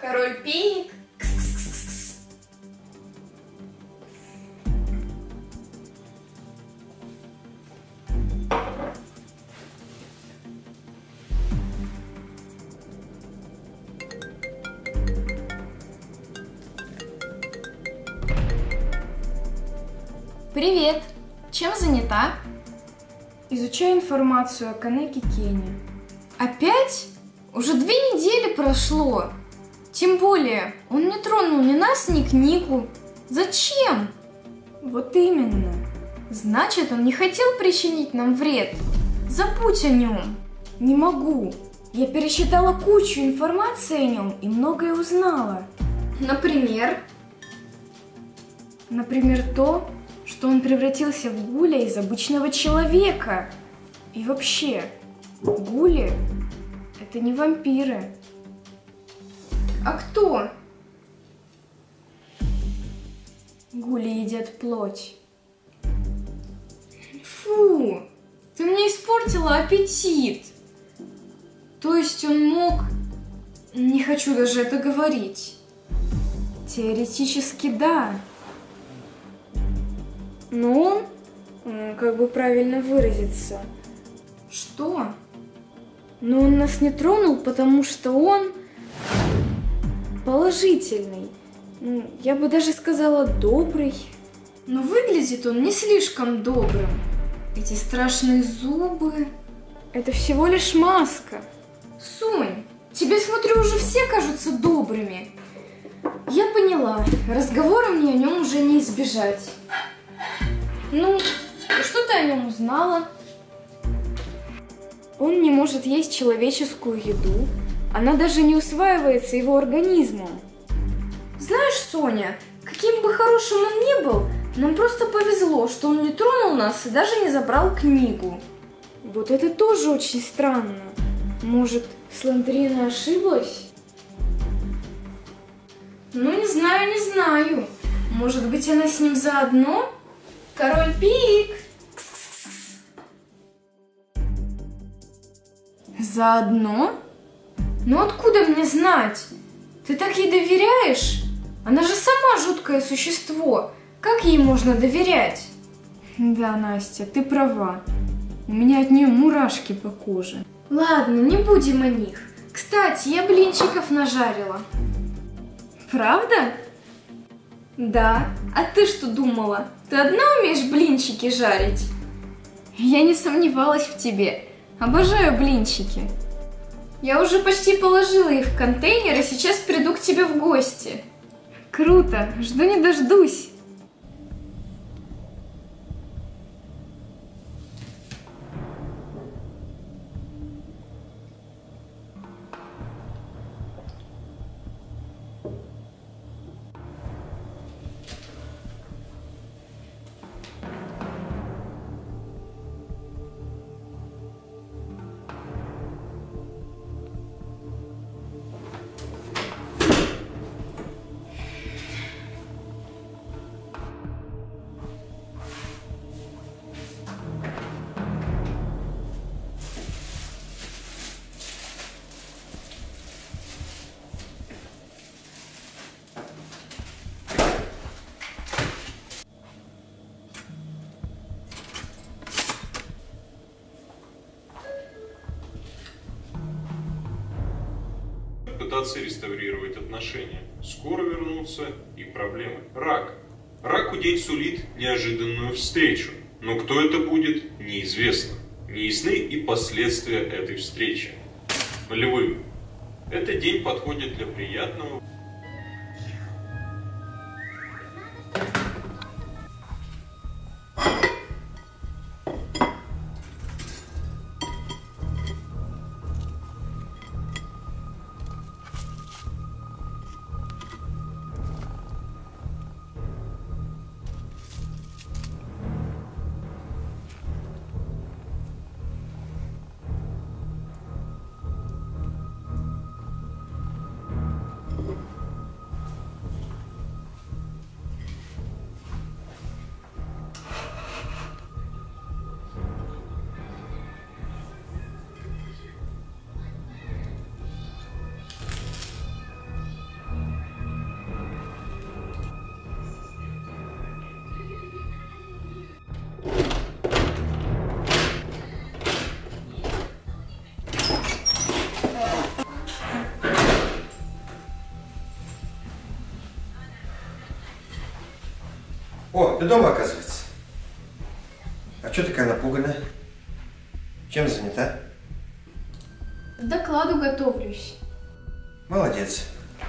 Король Пик. Привет! Чем занята? Изучаю информацию о Канеки Кене. Опять? Уже 2 недели прошло. Тем более, он не тронул ни нас, ни книгу. Зачем? Вот именно. Значит, он не хотел причинить нам вред. Забудь о нем. Не могу. Я пересчитала кучу информации о нем и многое узнала. Например? Например, то, что он превратился в гуля из обычного человека. И вообще, гули — это не вампиры. А кто? Гули едят плоть. Фу, ты мне испортила аппетит. То есть он мог... Не хочу даже это говорить. Теоретически да. Но он, как бы правильно выразиться. Что? Но он нас не тронул, потому что он положительный. Я бы даже сказала, добрый. Но выглядит он не слишком добрым. Эти страшные зубы. Это всего лишь маска. Сонь, тебе, смотрю, уже все кажутся добрыми. Я поняла, разговора мне о нем уже не избежать. Ну, что ты о нем узнала? Он не может есть человеческую еду. Она даже не усваивается его организмом. Знаешь, Соня, каким бы хорошим он ни был, нам просто повезло, что он не тронул нас и даже не забрал книгу. Вот это тоже очень странно. Может, Сландрина ошиблась? Ну, не знаю. Может быть, она с ним заодно? Король Пик! Заодно? Ну откуда мне знать? Ты так ей доверяешь? Она же сама жуткое существо. Как ей можно доверять? Да, Настя, ты права. У меня от нее мурашки по коже. Ладно, не будем о них. Кстати, я блинчиков нажарила. Правда? Да. А ты что думала? Ты одна умеешь блинчики жарить? Я не сомневалась в тебе. Обожаю блинчики. Я уже почти положила их в контейнер и сейчас приду к тебе в гости. Круто, жду не дождусь. Пытаться реставрировать отношения. Скоро вернутся и проблемы. Рак. Раку день сулит неожиданную встречу. Но кто это будет, неизвестно. Неясны и последствия этой встречи. Львы. Этот день подходит для приятного. О, ты дома, оказывается. А что такая напуганная? Чем занята? К докладу готовлюсь. Молодец.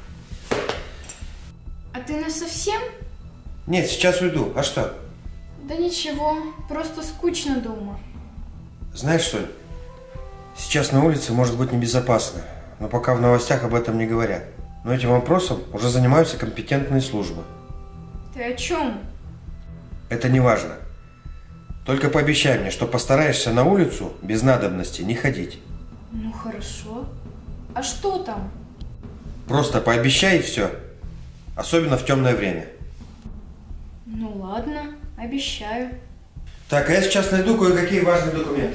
А ты насовсем? Нет, сейчас уйду. А что? Да ничего, просто скучно дома. Знаешь, Соль, сейчас на улице может быть небезопасно, но пока в новостях об этом не говорят. Но этим вопросом уже занимаются компетентные службы. Ты о чем? Это не важно. Только пообещай мне, что постараешься на улицу без надобности не ходить. Ну хорошо. А что там? Просто пообещай и все. Особенно в темное время. Ну ладно, обещаю. Так, а я сейчас найду кое-какие важные документы.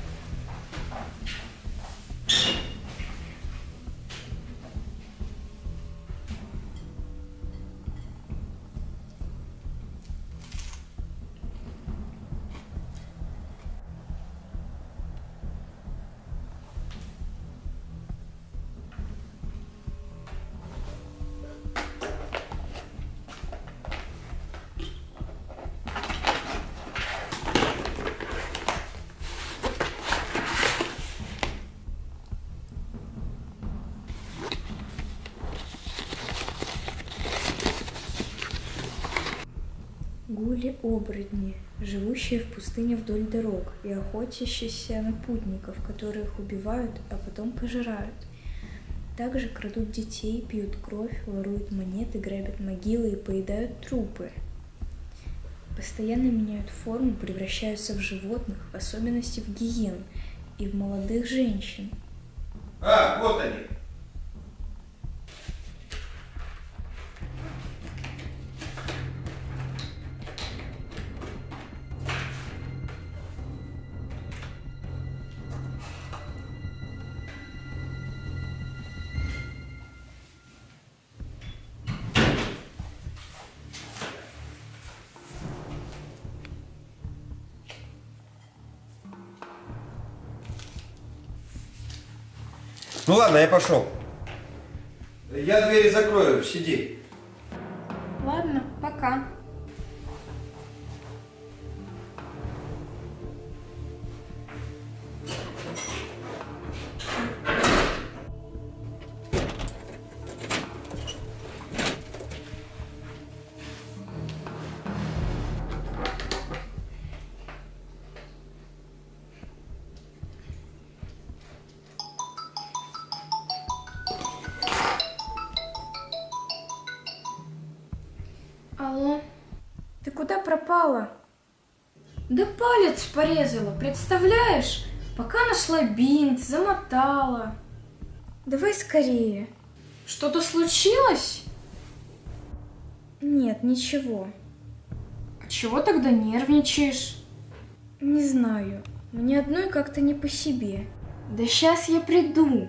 Гули-оборотни, живущие в пустыне вдоль дорог и охотящиеся на путников, которые их убивают, а потом пожирают. Также крадут детей, пьют кровь, воруют монеты, грабят могилы и поедают трупы. Постоянно меняют форму, превращаются в животных, в особенности в гиен и в молодых женщин. А, вот они. Ну ладно, я пошел. Я двери закрою, сиди. Ладно, пока. Алло? Ты куда пропала? Да палец порезала, представляешь? Пока нашла бинт, замотала. Давай скорее. Что-то случилось? Нет, ничего. А чего тогда нервничаешь? Не знаю. Мне одной как-то не по себе. Да сейчас я приду.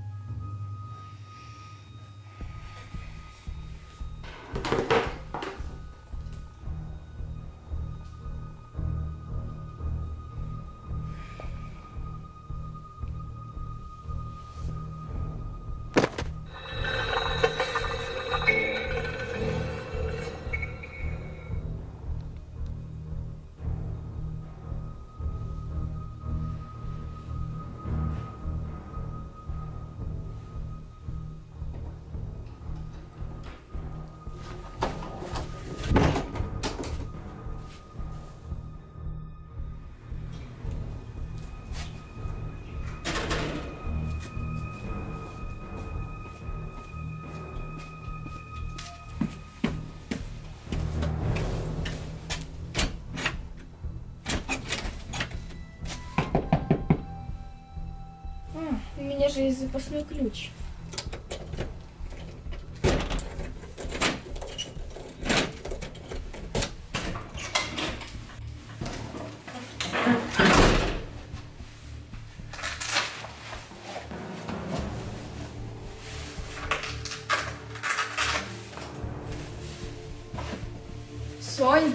У меня же есть запасной ключ. Сонь,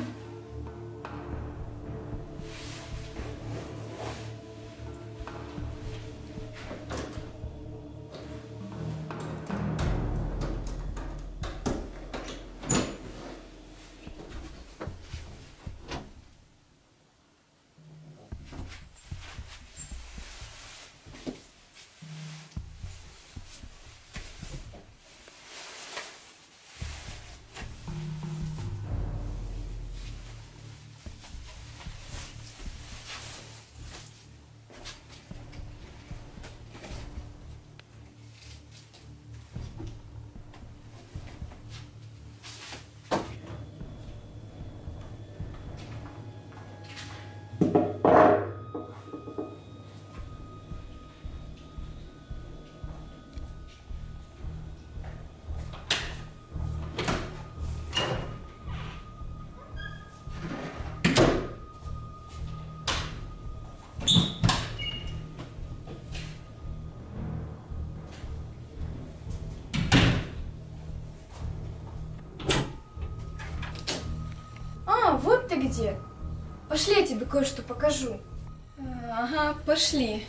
ты где? Пошли, я тебе кое-что покажу. Ага, пошли.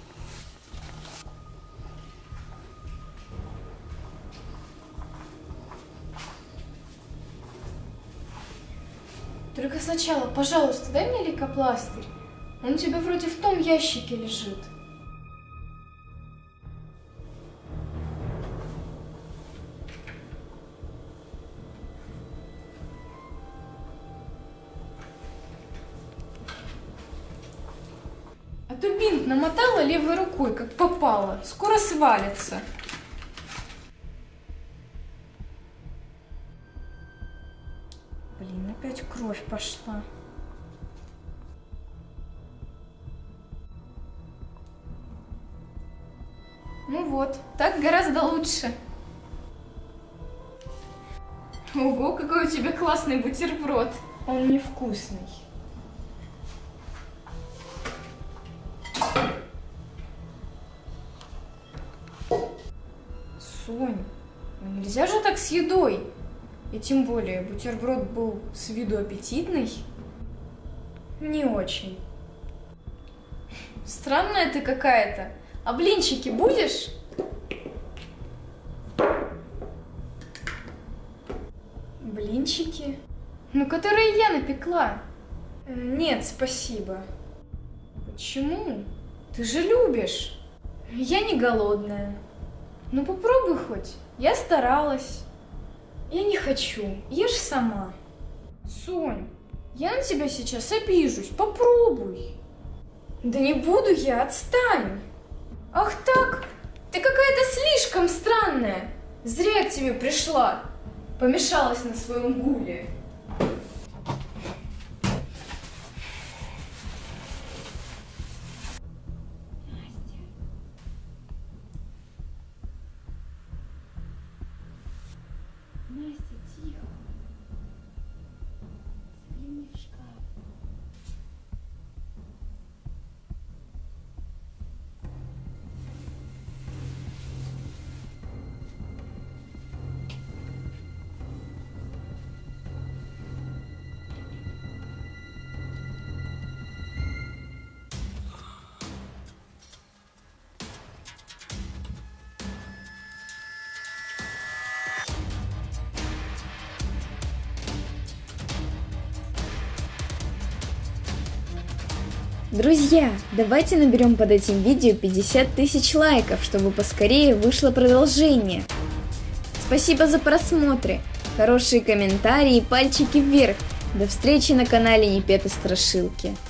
Только сначала, пожалуйста, дай мне лейкопластырь. Он у тебя вроде в том ящике лежит. А то бинт намотала левой рукой, как попало. Скоро свалится. Блин, опять кровь пошла. Ну вот, так гораздо лучше. Ого, какой у тебя классный бутерброд. Он невкусный. Сонь, ну нельзя же так с едой. И тем более бутерброд был с виду аппетитный. Не очень. Странная ты какая-то. А блинчики будешь? Блинчики? Ну, которые я напекла. Нет, спасибо. Почему? Ты же любишь. Я не голодная. Ну попробуй хоть. Я старалась. Я не хочу. Ешь сама. Сонь, я на тебя сейчас обижусь. Попробуй. Да не буду я, отстань. Ах так? Ты какая-то слишком странная. Зря я к тебе пришла. Помешалась на своем гуле. Настя, тихо. Загляни в шкаф. Друзья, давайте наберем под этим видео 50 тысяч лайков, чтобы поскорее вышло продолжение. Спасибо за просмотры, хорошие комментарии и пальчики вверх. До встречи на канале Непеты Страшилки.